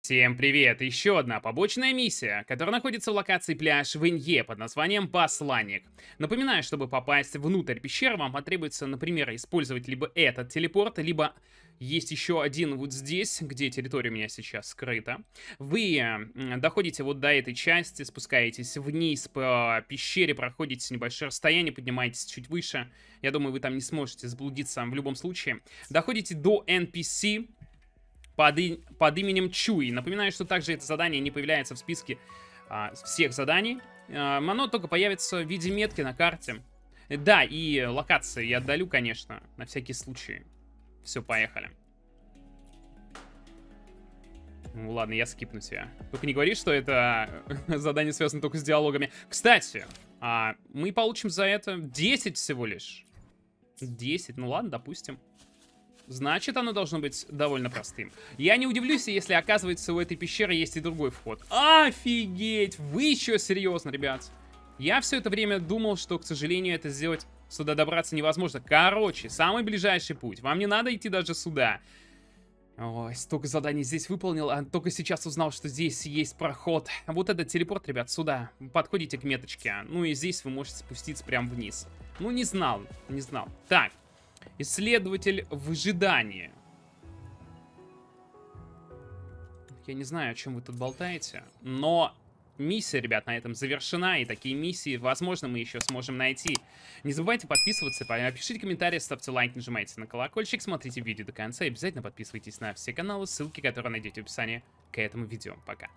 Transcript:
Всем привет! Еще одна побочная миссия, которая находится в локации пляж в Инье под названием Посланник. Напоминаю, чтобы попасть внутрь пещеры, вам потребуется, например, использовать либо этот телепорт, либо есть еще один вот здесь, где территория у меня сейчас скрыта. Вы доходите вот до этой части, спускаетесь вниз по пещере, проходите небольшое расстояние, поднимаетесь чуть выше. Я думаю, вы там не сможете заблудиться в любом случае. Доходите до NPC под именем Чуй. Напоминаю, что также это задание не появляется в списке всех заданий. Оно только появится в виде метки на карте. Да, и локации я отдалю, конечно, на всякий случай. Все, поехали. Ну ладно, я скипну себя. Только не говори, что это задание связано только с диалогами. Кстати, мы получим за это 10 всего лишь. 10, ну ладно, допустим. Значит, оно должно быть довольно простым. Я не удивлюсь, если, оказывается, у этой пещеры есть и другой вход. Офигеть! Вы еще серьезно, ребят? Я все это время думал, что, к сожалению, это сделать, сюда добраться невозможно. Короче, самый ближайший путь. Вам не надо идти даже сюда. Ой, столько заданий здесь выполнил, а только сейчас узнал, что здесь есть проход. Вот этот телепорт, ребят, сюда. Подходите к меточке. Ну и здесь вы можете спуститься прямо вниз. Ну, не знал, не знал. Так. Исследователь в ожидании. Я не знаю, о чем вы тут болтаете, но миссия, ребят, на этом завершена, и такие миссии, возможно, мы еще сможем найти. Не забывайте подписываться, пишите комментарии, ставьте лайк, нажимайте на колокольчик, смотрите видео до конца и обязательно подписывайтесь на все каналы, ссылки, которые найдете в описании к этому видео. Пока.